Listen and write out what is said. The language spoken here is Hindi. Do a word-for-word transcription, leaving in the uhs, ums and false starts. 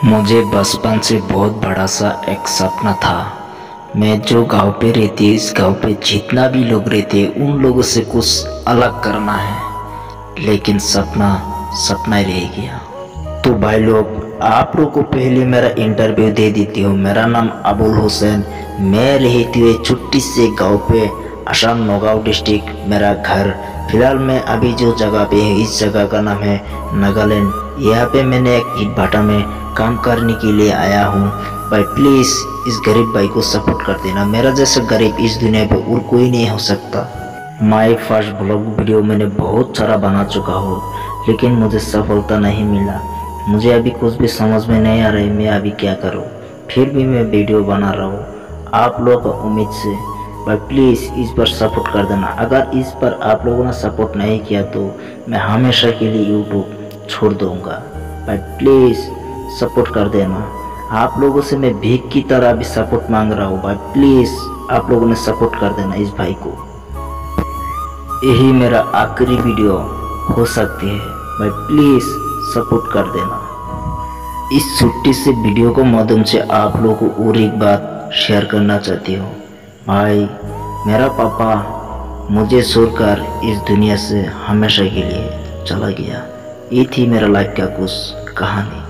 मुझे बचपन से बहुत बड़ा सा एक सपना था। मैं जो गांव पे रहती इस गांव पे जितना भी लोग रहते उन लोगों से कुछ अलग करना है, लेकिन सपना सपना ही रह गया। तो भाई लोग, आप लोग को पहले मेरा इंटरव्यू दे देती हूँ। मेरा नाम अबुल हुसैन, मैं रहती हुई छोटी से गांव पे, असम नौगांव डिस्ट्रिक्ट मेरा घर। फिलहाल मैं अभी जो जगह पे है इस जगह का नाम है नागालैंड। यहाँ पे मैंने एक ईट भाटा में काम करने के लिए आया हूँ। भाई प्लीज़ इस गरीब भाई को सपोर्ट कर देना। मेरा जैसा गरीब इस दुनिया पे और कोई नहीं हो सकता। माय फर्स्ट ब्लॉग वीडियो मैंने बहुत सारा बना चुका हूँ, लेकिन मुझे सफलता नहीं मिला। मुझे अभी कुछ भी समझ में नहीं आ रहा है मैं अभी क्या करूँ। फिर भी मैं वीडियो बना रहा हूँ आप लोगों का उम्मीद से। भाई प्लीज़ इस पर सपोर्ट कर देना। अगर इस पर आप लोगों ने सपोर्ट नहीं किया तो मैं हमेशा के लिए यूट्यूब छोड़ दूँगा। भाई प्लीज़ सपोर्ट कर देना। आप लोगों से मैं भीख की तरह भी सपोर्ट मांग रहा हूँ। भाई प्लीज़ आप लोगों ने सपोर्ट कर देना इस भाई को। यही मेरा आखिरी वीडियो हो सकती है। भाई प्लीज़ सपोर्ट कर देना। इस छोटी से वीडियो को माध्यम से आप लोगों को और एक बात शेयर करना चाहती हूँ। भाई मेरा पापा मुझे छोड़कर इस दुनिया से हमेशा के लिए चला गया। ये थी मेरा लाइफ का कुछ कहानी।